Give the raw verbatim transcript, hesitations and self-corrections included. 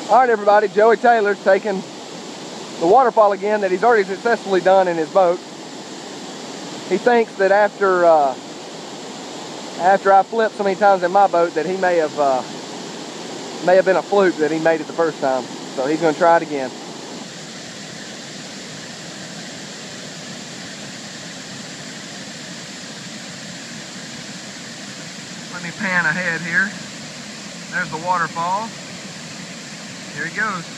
All right, everybody, Joey Taylor's taking the waterfall again that he's already successfully done in his boat. He thinks that after uh, after I flipped so many times in my boat that he may have uh, may have been a fluke that he made it the first time. So he's going to try it again. Let me pan ahead here. There's the waterfall. Here he goes.